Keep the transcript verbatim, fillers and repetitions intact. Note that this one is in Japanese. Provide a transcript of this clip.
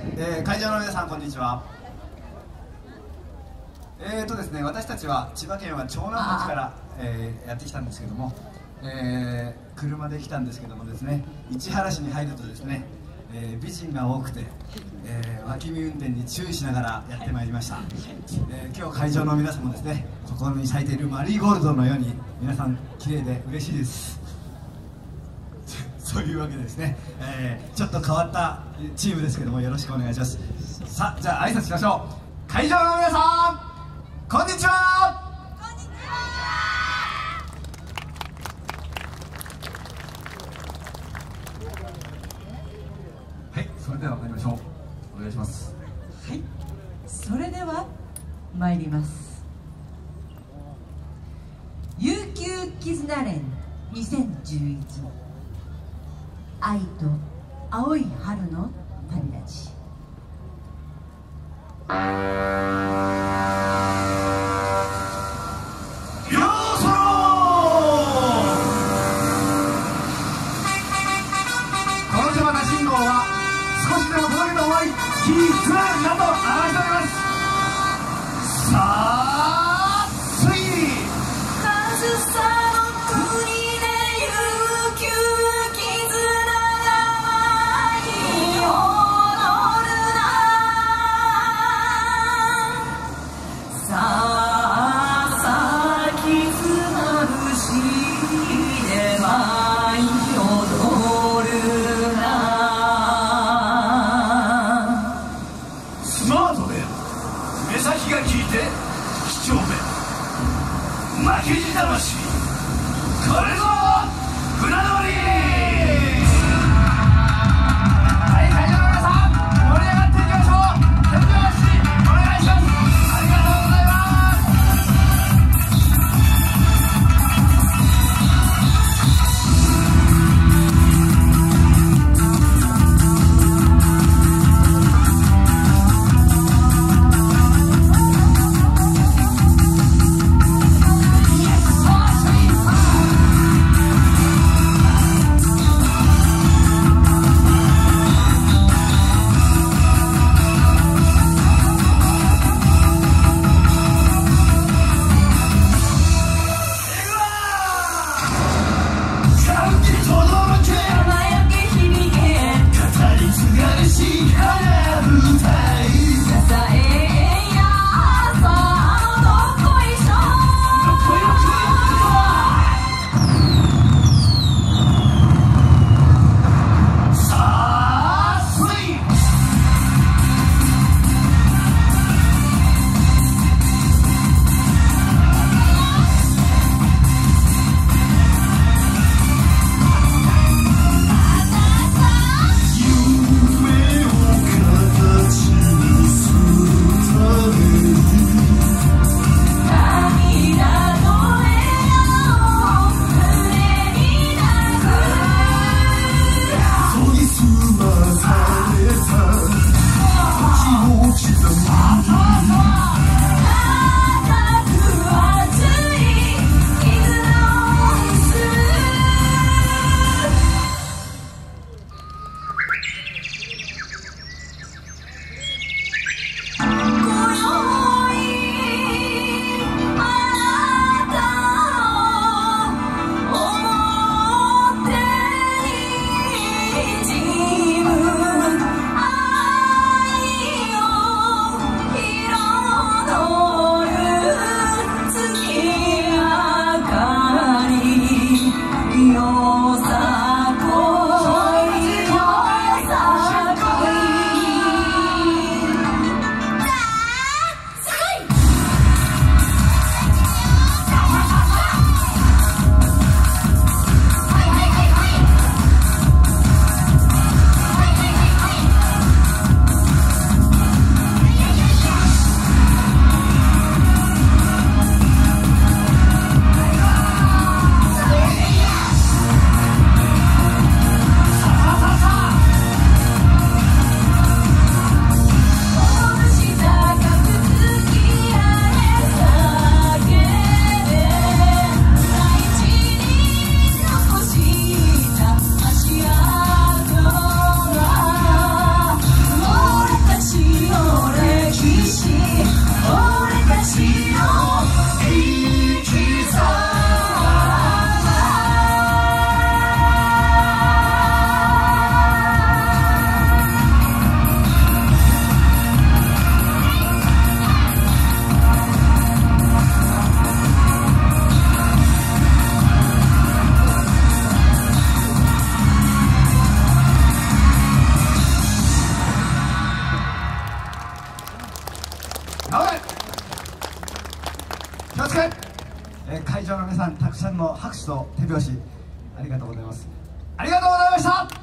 えー、会場の皆さんこんにちは。えーとですね、私たちは千葉県は長南町から、えー、やってきたんですけども、えー、車で来たんですけどもですね、市原市に入るとですね、えー、美人が多くて、えー、脇見運転に注意しながらやってまいりました。えー、今日会場の皆さんもですね、ここに咲いているマリーゴールドのように皆さん綺麗で嬉しいです。そういうわけでですね、えー、ちょっと変わったチームですけどもよろしくお願いします。さあ、じゃあ挨拶しましょう。会場の皆さんこんにちは。こんにちは。はい、それでは参りましょう。お願いします。 はい、それでは参ります。悠久絆連にせんじゅういち、愛と青い春の旅立ち。 キーツーなど表しております。さあ、ついに上総の国で悠久絆が舞い踊るな。 そして、えー会場の皆さん、たくさんの拍手と手拍子ありがとうございます。ありがとうございました。